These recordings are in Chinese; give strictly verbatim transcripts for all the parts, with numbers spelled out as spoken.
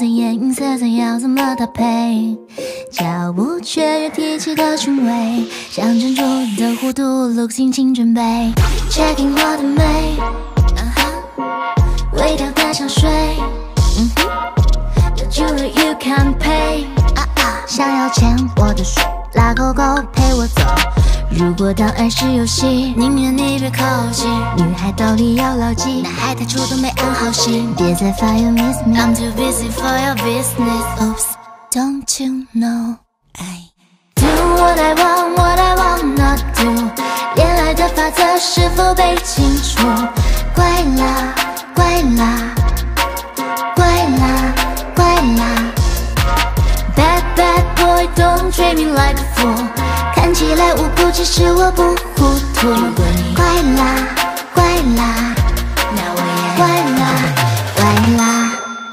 颜色再要怎么搭配？脚步雀跃提起的韵味，像珍珠的弧度 ，look 心情准备 ，checking 我的美，嗯哼，微调的香水，嗯哼，有 jewelry you can pay， 啊啊，想要牵我的手，拉勾勾陪我走。 如果当爱是游戏，宁愿你别靠近。女孩道理要牢记，男孩太主动没安好心，别再发言 miss me。I'm too busy for your business. Oops, don't you know I do what I want, what I wanna do。恋爱的法则是否被清楚？怪啦，怪啦，怪啦，怪啦。Bad bad boy, don't treat me like a fool。 看起来无辜，其实我不糊涂。怪啦，怪啦，那我也怪啦，怪啦。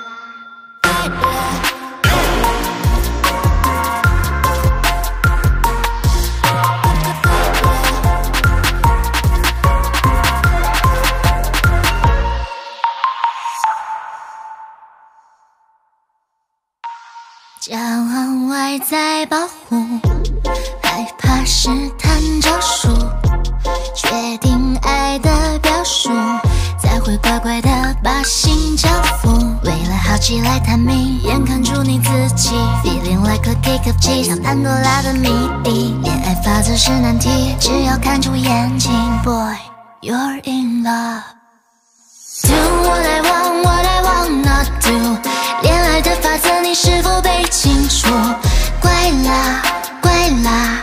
骄傲外在保护。 害怕试探招数，确定爱的表述，才会乖乖的把心交付。为了好奇来探秘，眼看出你自己 ，feeling like a cake of cheese， 像潘多拉的谜底。恋爱法则是难题，只要看出眼睛 ，boy you're in love。Do what I want, what I wanna do。恋爱的法则你是否被清楚？怪啦，怪啦。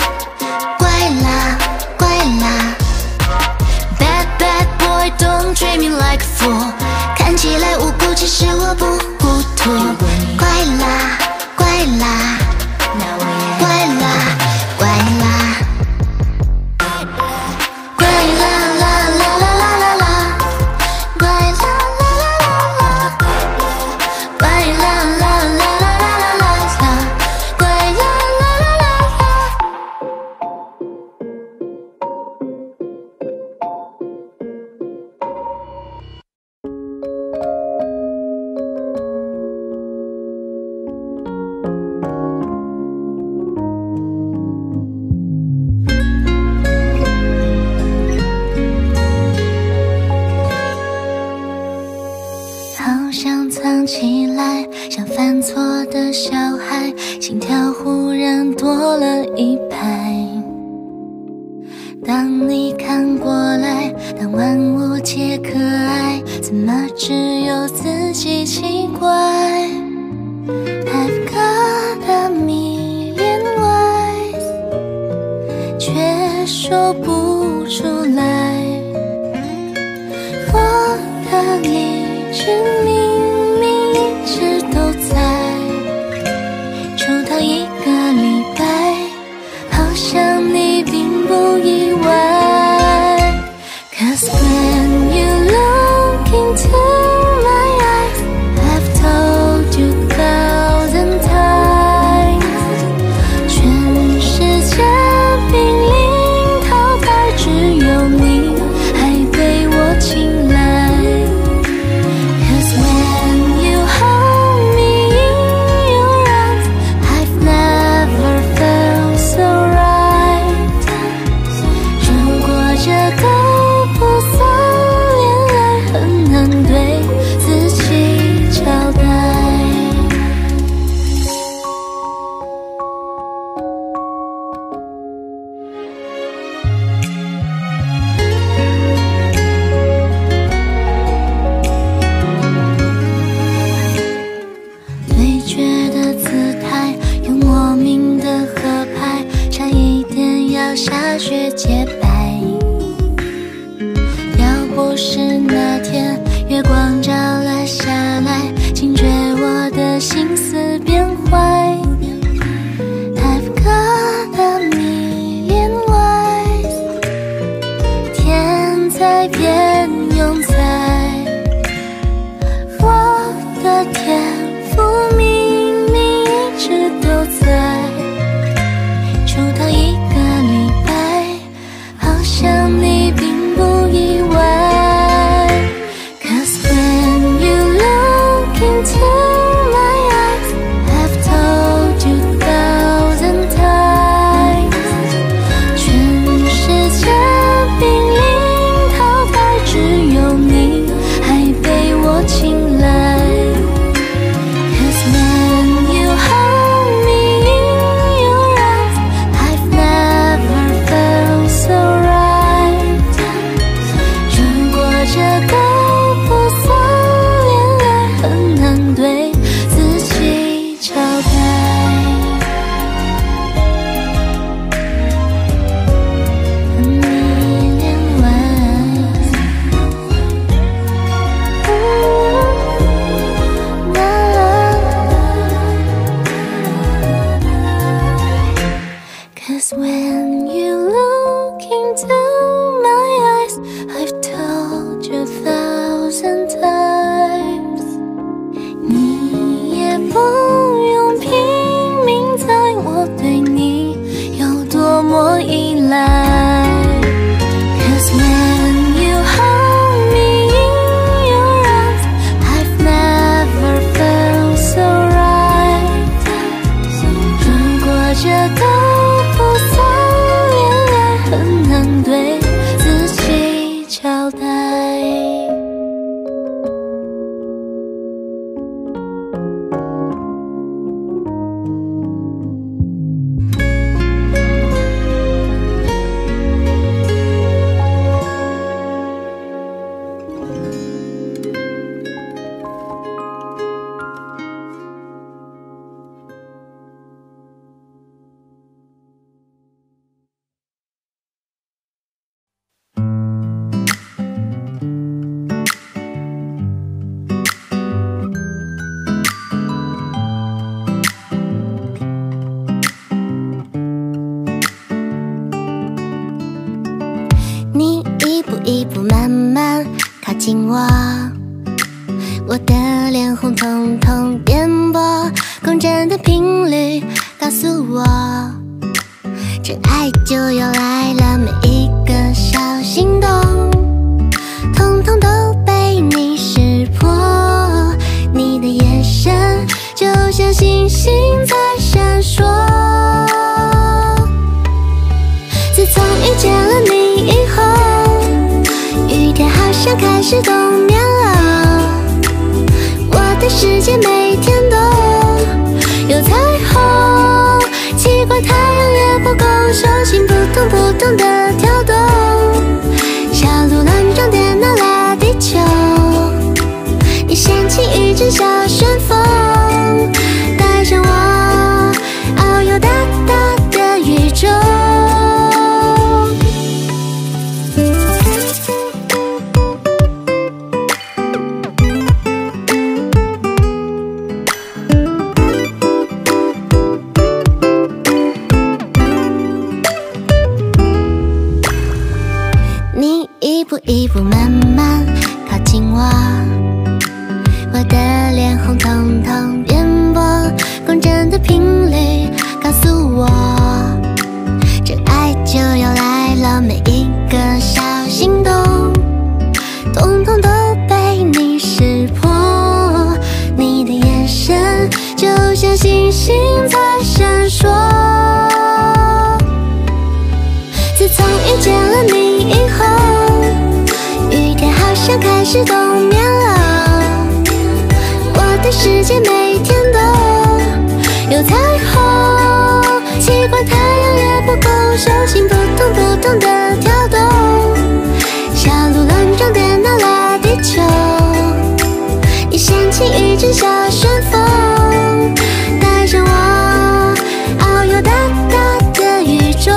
Don't treat me like a fool。看起来无辜，其实我不糊涂。怪啦，怪啦，那我也怪啦，怪啦，怪啦啦啦啦啦啦啦，怪啦啦啦啦啦，怪啦啦啦啦啦啦啦，怪啦啦啦啦啦。 藏起来，像犯错的小孩，心跳忽然多了一拍。当你看过来，当万物皆可爱，怎么只有自己奇怪 ？I've got a million ways， 却说不出来。我的理智明。 一直都在，出逃一个礼拜，好像你并不意外。Cause when you look into my eyes, I've told you thousand times， 全世界濒临淘汰，只有你还被我青睐。 下雪洁白，要不是那天月光照了下来，惊觉我的心思变坏。I've got a million ways， 天才变庸才，我的天赋明明一直都在，出逃一个。 想你并不意外 ，Cause when you look into my 'Cause when you look into my eyes, I've told you a thousand times， 你也不用拼命猜我对你有多么依赖。 'Cause when you hold me in your arms, I've never felt so right。 如果这都不算恋爱，很难对自己交代。你一步一步慢慢靠近我，我的脸红彤彤颠簸，共振的频率告诉我，真爱就要来了，每一个小心动，统统都被你识破。你的眼神就像星星在闪烁，自从遇见了你以后，雨天好像开始冬眠了，我的世界每天都有彩虹。奇怪，太阳也不够，手心扑通扑通的跳动，小鹿乱撞电到了地球，你掀起一阵小旋风，带上我遨游大大的宇宙。你一步一步慢慢靠近我，我的脸红彤彤颠簸，共振的频率告诉我，真爱就要来了，每一个小心动，统统都被你识破。你的眼神就像星星在闪烁，自从遇见了你以后，雨天好像开始冬眠了，我的世界每天都有彩虹。奇怪，太阳也不够，手心扑通扑通的跳动，小鹿乱撞电到了地球，你掀起一阵小旋风，带上我遨游大大的宇宙。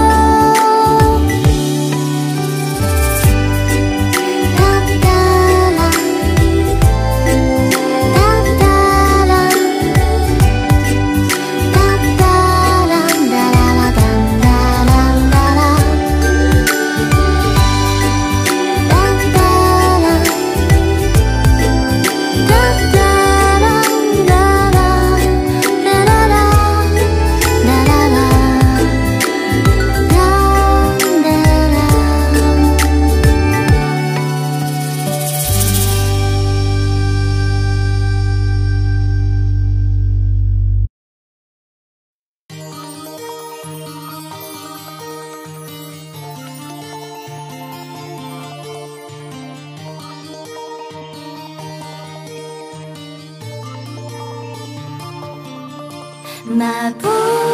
漫步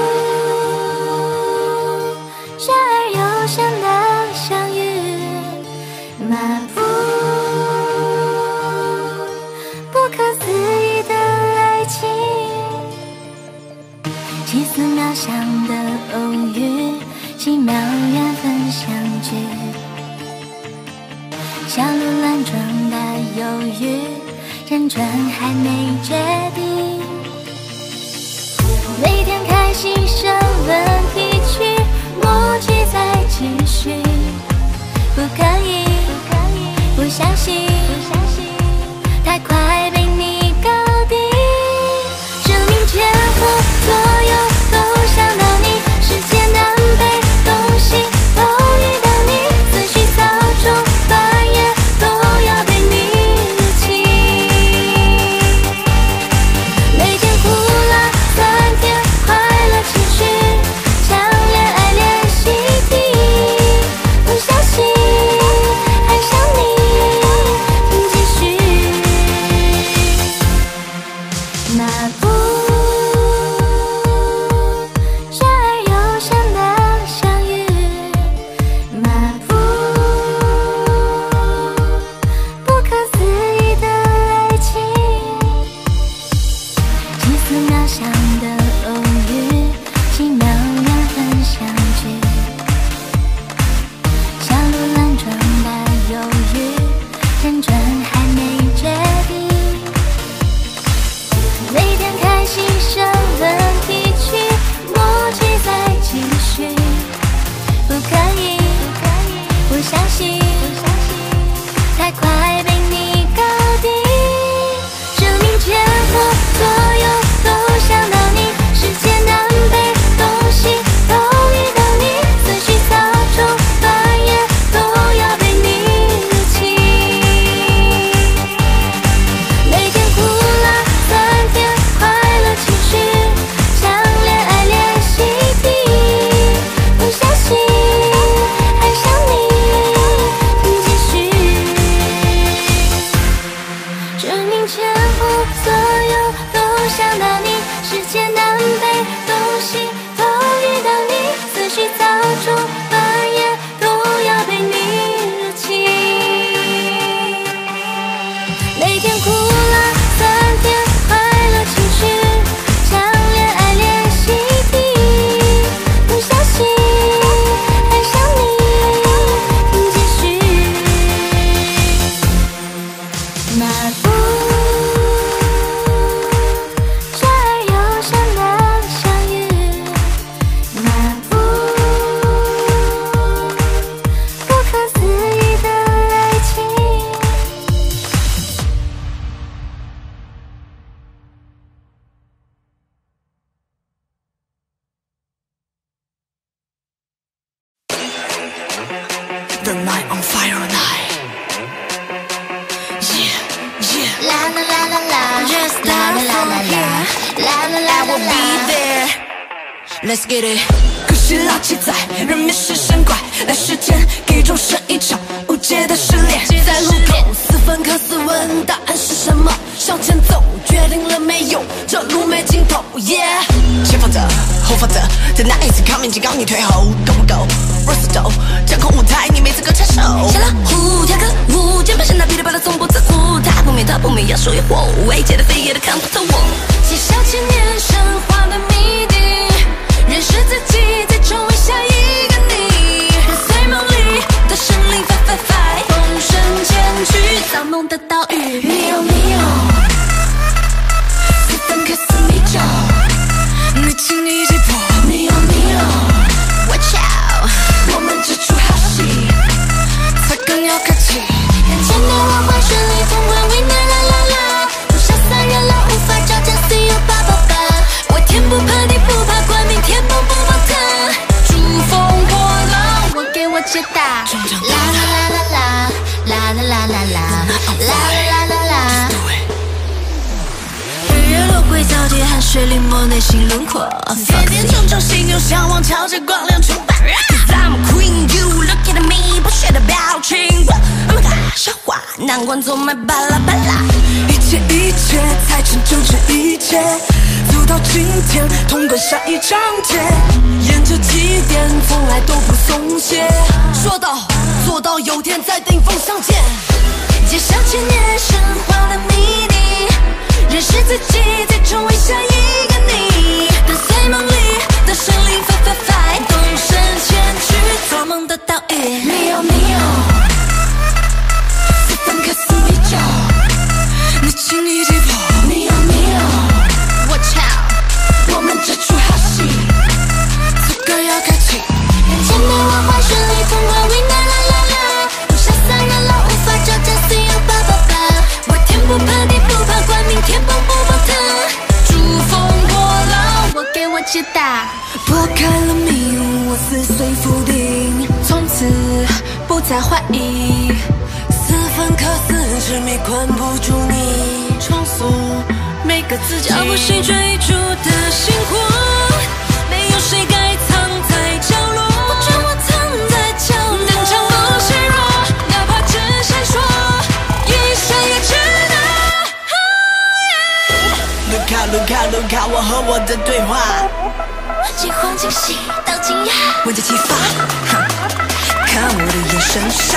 生而又生的相遇，漫步不可思议的爱情，奇思妙想的偶遇，奇妙缘分相聚，小鹿乱撞的犹豫，辗转还没决定。每天开心设问题去。 不可以，不相信，太快被你搞定。生命前后左右都想到你，世界南北东西都遇到你，思绪早中半夜都要被你入侵。每天苦辣酸甜快乐情绪，强烈爱练习题，不相信爱上你，继续漫步，学而优生的相遇，漫步，不可思议的爱情，几丝渺小的偶遇，几秒缘分相聚，小鹿乱撞的犹豫，认准还没决定。每天开心生问题去，默契再继续，不可以，不相信，太快被你搞定。生命前后左右都想到你，世界南北东西都遇到你，思绪早中半夜都要被你入侵。每天苦辣酸甜快乐情绪，强烈爱练习题，不相信爱上你，继续。生命前后左右都想到你，世界南北东西都遇到你，思绪早中半夜都要被你入侵。每天苦辣酸甜快乐情绪，强烈爱练习题，不相信爱上你，继续漫步，学而优生的相遇，漫步，不可思议的爱情。 The night on fire night. Yeah, yeah. La la la la la, Just la la la la la, la la la I will la be la. there. Let's get it. 可惜垃圾在人面狮身怪，来时间给众生一场无解的失恋。在路口四分刻四问答案是什么？向前走，决定了没有？这路没尽头。Yeah， 前方的后方的，在那一次抗命警告你退后，够不够 ？Rose 走，掌控舞台，你没资格插手。下了虎跳个舞，键盘上那噼里啪啦从不自负，他不灭他不灭，要属于我，未解的非也的看不透我。 揭晓千年神话的谜底，认识自己，再成为下一个你。跟随梦里的神灵 fight fight fight， 纵身前去造梦的岛屿。Mio Mio， 四分刻四米九， 你轻易击破。 Mio Mio，Watch out， 我们这出好戏才刚要开启。 眼前的花花顺利通关 ，Winner 啦啦啦，不消散人了，无法招架 ，See you 八八八。我天不怕地不怕，冠冕天崩不怕疼，珠峰破浪，我给我解答。啦啦啦啦啦，啦啦啦啦啦，啦啦啦啦啦。 日月轮回交叠，汗水临摹内心轮廓。点点种种心有向往，瞧着光亮崇拜。Cause I'm a queen, you look at me， 不屑的表情。Oh my god， 笑话难关走迈巴拉巴拉。一切一切才成就这一切，走到今天，通关下一章节。沿着起点，从来都不松懈。说到做到，有天在顶峰相见。 揭晓千年神话的谜底，认识自己，再成为下一个你。跟随梦里的神灵 fight fight fight， 动身前去做梦的岛屿。Mio Mio， 四分刻四米九， 你轻易击破。 Mio Mio，Watch out， 我们这出好戏才刚要开启。 眼前的花花顺利通关 ，Winner 啦啦啦， 接打。 拨开了迷雾，我撕碎否定，从此不再怀疑。四分刻似执迷，困不住你，重塑每个自己。找不谁追逐的星火，没有谁该藏在角落。不准我藏在角落，能将我示弱，哪怕只闪烁，一生也值得。 卢卡卢卡卢卡，我和我的对话。 既慌惊喜到惊讶，闻着启发，看我的眼神杀。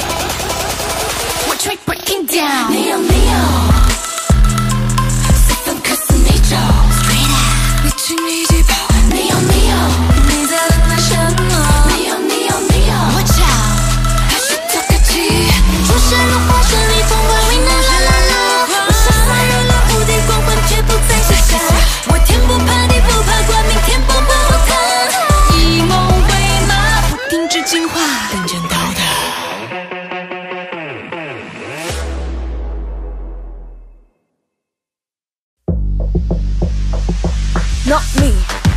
We're breaking down， 没有没有，四分刻似没招 ，Straight up， 你轻易疾跑。没有没有，你在等待什么？没有没有没有，我找，还是多客气。出现了化身里风光，We la la la la， 我傻傻热了无敌光环，绝不再卸下。我天不怕地不怕，冠名天不怕我他，以梦为马，不停止进化，等见到的。Not me.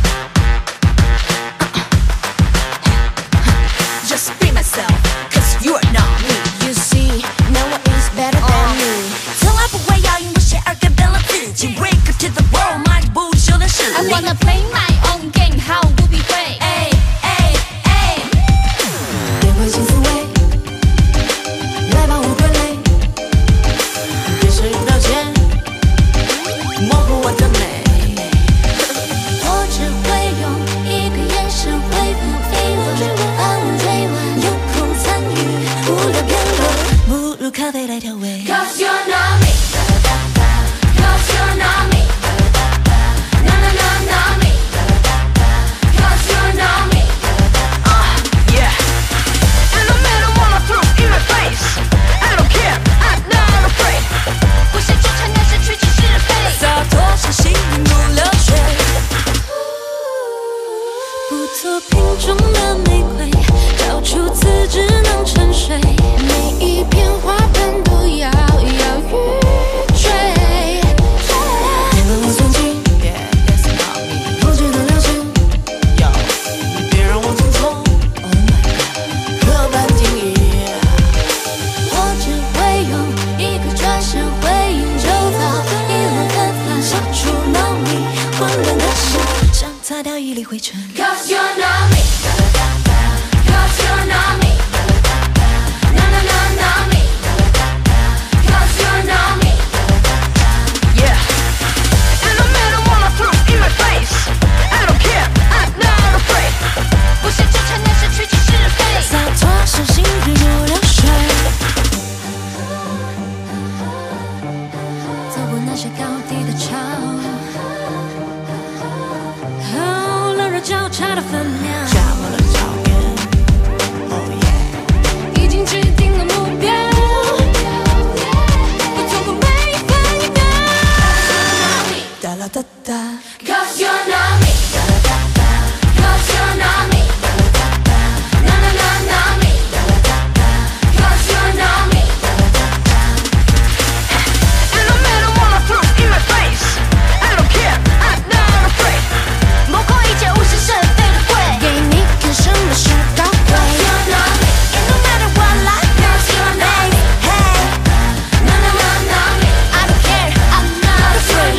Just be myself, cause you're not me. You see, no one is better than me. 从来不会要因为谁而改变了自己。Wake up to the world, 迈步修炼实力。 I wanna play my own game， 毫不避讳。 哎哎哎，变换新思维，来吧无傀儡，别谁道歉，模糊我的美。 我只会用一个眼神回复疑问，把我追问，有空参与无聊辩论， 不如咖啡来调味。 Cause you're not me， Cause you're not me， No no no not me， Cause you're not me。 Yeah. And no matter what I throw in my face, I don't care, I'm not afraid. 不想纠缠，那是曲解是非。 洒脱是心如流水，不做瓶中的玫瑰，交出此只能沉睡。 每一片花瓣都摇摇欲坠。 别让我松劲，不值得了解。 别让我匆匆 Oh my god， 刻板定义。 我只会用一个转身回应就到，一轮芬芳消除脑里混乱的事， 想擦掉一粒灰尘。 Cause you're not me， Cause you're not me， No no no not me， Cause you're not me。 Yeah. And no matter what I throw in my face, I don't care, I'm not afraid. 不想纠缠，那是曲解是非。 洒脱是心如流水，走过那些高低的潮，哦，冷热交叉的分秒，加满了照片。Oh yeah， 已经制定了目标，不错过每一分一秒。 哒啦哒哒。 Cause you're not me， Cause you're not me， No no no not me， Cause you're not me。 And no matter what I throw in my face, I don't care, I'm not afraid. 模糊一切无视是非的会，给你看什么是高贵。Cause you're not me， And no matter what life Cause you're not me， Hey No no no not me， I don't care I'm not afraid。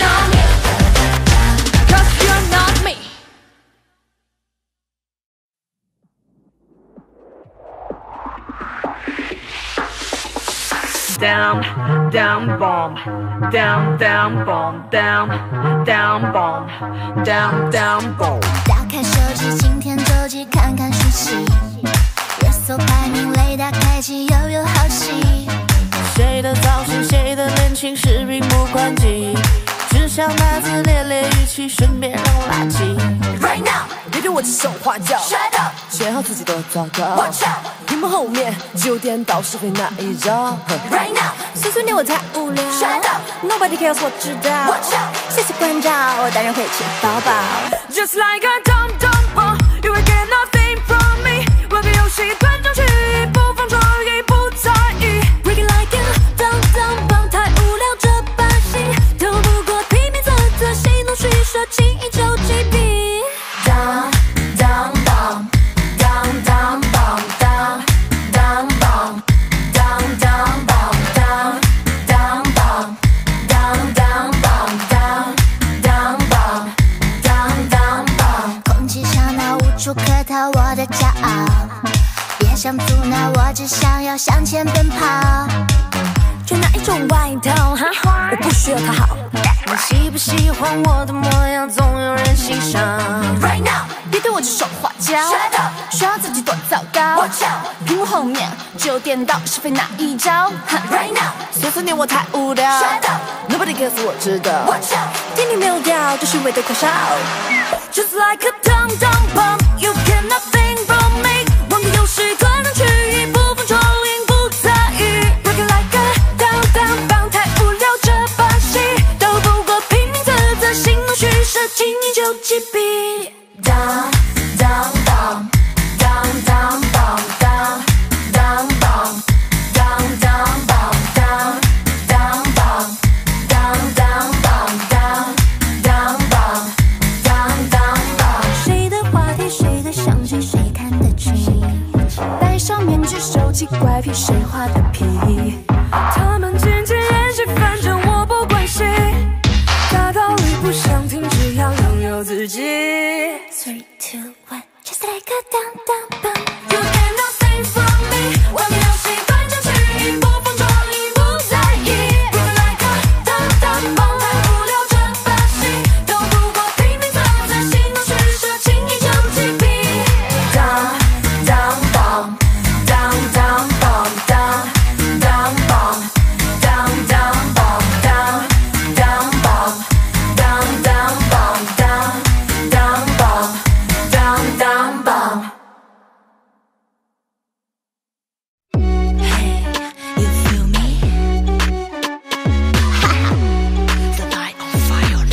Cause you're not me. Down, down, bomb, down, down, bomb, down, down, bomb, down, down, bomb. 打开手机，今天周记看看讯息，热搜排名雷达开启，又有好戏。 谁的造型，谁的恋情是屏幕关机，只想打字练练语气，顺便扔垃圾。 Right now， 别对我指手画脚 Shut up， 写好自己的糟糕。 Watch out， 屏幕后面只有颠倒是非那一招。 Right now， 碎碎念我太无聊。 Shut up， Nobody cares， 我知道。 Watch out， 谢谢关照，当然会吃饱饱。 Just like a dumb dumb bomb， you will get nothing from me。玩个游戏，断章取义，不放创意，不在意。Break it like a dumb dumb bomb， 太无聊这把戏，斗不过拼命啧啧，戏弄虚设，轻易就击毙。 头我的骄傲，别想阻挠我，只想要向前奔跑。 穿哪一种外套哈？我不需要讨好。你喜不喜欢我的模样，总有人欣赏。Right now， 别对我指手画脚，需要自己多糟糕。屏幕后面只有颠倒是非哪一招 ？Right now， 碎碎念我太无聊。Nobody cares， 我知道。天地没有掉，就是为的空少。Just like a tom tom bomb，you cannot think from me。忘记有时断章取义，捕风捉影不在意。Breaking like a down down down， 太无聊这把戏，斗不过拼命自责，心如虚设，轻易就击毙。Down down down down down down down down down down down down down down down down down down down down。谁的话题，谁的相信，谁看得清？戴上面具，收起怪癖，谁画的皮？他们渐渐演戏，反正我不关心。大道理不想听，只要拥有自己。Three, two, one, just like a down down down。You cannot save from me， 忘记游戏断章取义，捕风捉影不在意。Breaking like a down down down， 太无聊这把戏，斗不过拼命自责，心如虚设，轻易就击毙。Down down down down down down down down down down down down down down down down down down down down。Hey, you feel me? The light on fire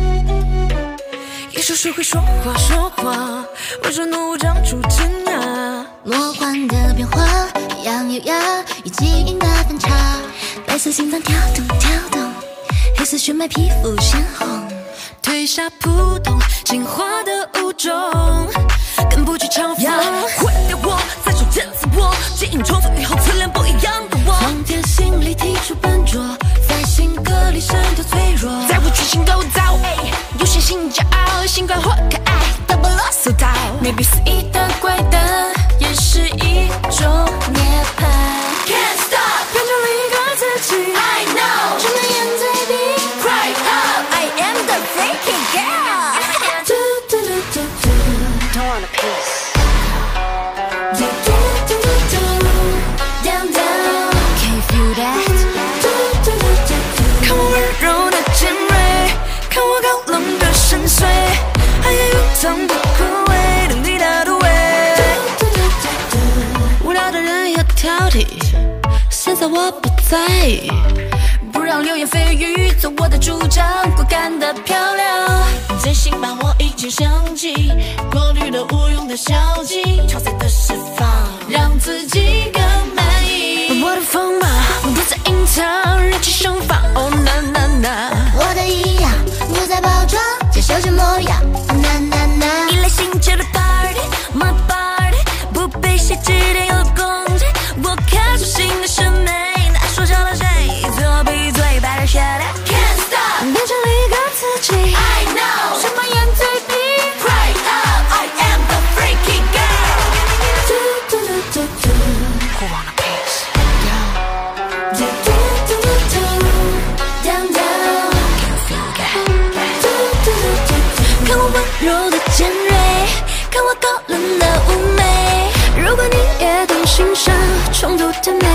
line。也说是会说话说话，为什怒长出尖牙？ 魔幻的变化，样优雅与基因的反差，白色心脏跳动跳动，黑色血脉皮肤鲜红， 褪下扑通，进化的物种，更不惧嘲讽。毁掉我，再手天刺我，基因重组以后淬炼不一样的我。从天心里剔除笨拙，在性格里渗透脆弱，在乎全新构造，有些性骄傲，性格或可爱，都不啰嗦到。maybe 肆意的怪诞，也是一种涅槃。Can't stop， 变成另一个自己。I know， 只能眼对比。Cry up，I am the freaky girl。嘟嘟嘟嘟嘟 ，Don't want a piece。嘟嘟嘟嘟嘟 ，Down down，Can you feel that？ 嘟嘟嘟嘟嘟，看我温柔的尖锐，看我高冷的深邃，爱也如同不枯萎，等你的土味。嘟嘟嘟嘟嘟，无聊的人要挑剔，现在我不在意。不让流言蜚语做我的主张，果敢的漂亮。真心把我已经想起，过滤了无用的消极，憔悴的释放，让自己更满意。我的锋芒不再隐藏，热气盛放。Oh na na na， 我的异样不再包装，接受这模样。na na na， 依赖性质的 party，my party， 不被谁指点又攻击，我开出新的审美。说着了谁？作弊嘴巴的血的 Can't stop， 变成另一个自己。I know， 什么眼对比 Cry up，I am the freaky girl。嘟嘟嘟嘟嘟 ，Who want a piece？ 嘟嘟嘟嘟嘟 ，Down down，Can you feel that？ 嘟嘟嘟嘟嘟，看我温柔的尖锐，看我高冷的妩媚。如果你也懂欣赏冲突的美。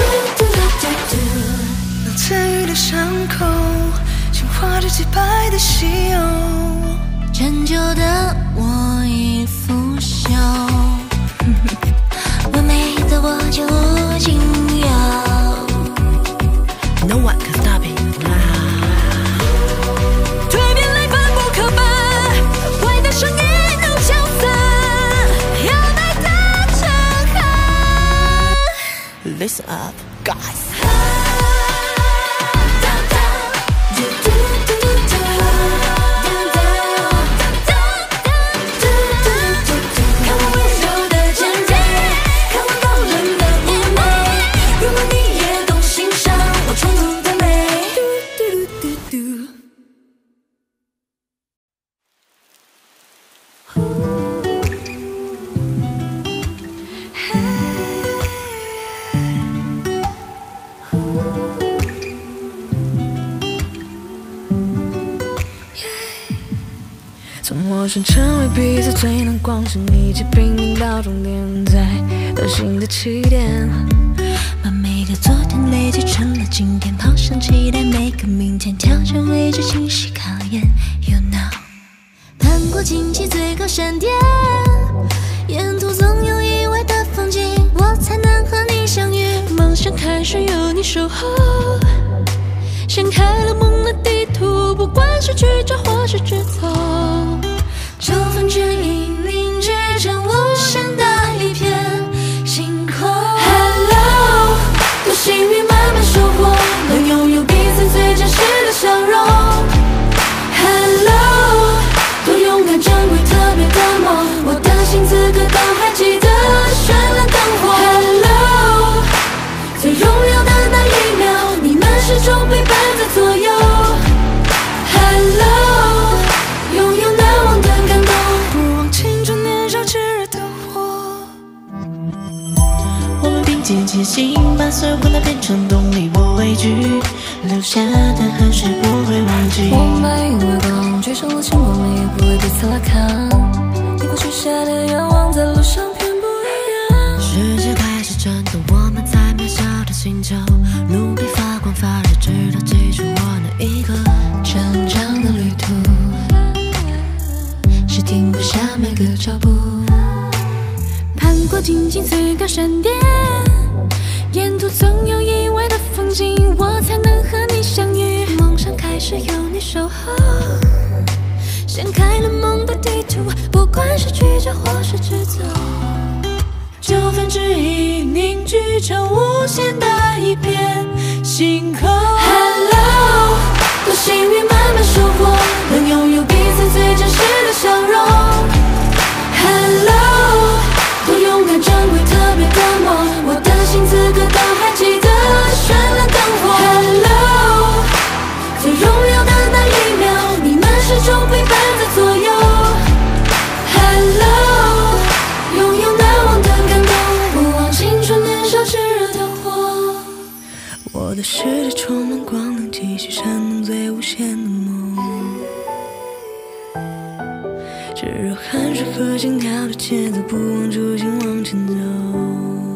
参与的伤口，净化着洁白的稀有。 陈旧的我已腐朽，完美的我就无仅有。 No one can stop it。蜕变来反不可怕，坏的声音都潇洒，摇摆的震撼。Listen up, guys。 从陌生成为彼此最能光是一起拼命到终点，再到新的起点， 把每个昨天累积成了今天，好想期待每个明天，挑战未知清晰考验 You know 攀过荆棘最高山巅，沿途总有意外的风景，我才能和你相遇，梦想开始有你守候，掀开了梦的地图，不管是去找或是去走，九分之一凝聚成无限的一片星空。 Hello， 多幸运慢慢收获，能拥有彼此最真实的笑容。Hello， 多勇敢珍贵特别的梦，我的心此刻都还记得绚烂灯火。Hello， 最荣耀的那一秒，你们始终陪伴在左右。Hello， 拥有难忘的感动，不忘青春年少炽热的火。 我们并肩前行，把所有困难变成动力，不畏惧，留下的痕迹不会忘记。 我们把因为光追上了星光，也不为彼此来看。你过许下的愿望，在路上偏不一样。 世界开始转动，我们在渺小的星球，努力发光发热，直到记住我那一刻。成长的旅途是停不下每个脚步， 攀过荆棘最高山巅，沿途总有意外的风景，我才能和你相遇， 梦想开始有你守候， 掀开了梦的地图，不管是曲折或是直走， 九分之一凝聚成无限的一片星空。 Hello， 多幸运慢慢收获，能拥有彼此最真实的笑容。Hello， 多勇敢珍贵特别的梦，我的心此刻都还记得绚烂灯火。Hello， 最荣耀的那一秒，你们始终陪伴在左右。Hello， 拥有难忘的感动，不忘青春年少炽热的火。 我的世界充满光能，继续闪动最无限的梦，只有汗水和心跳的节奏，不忘初心往前走。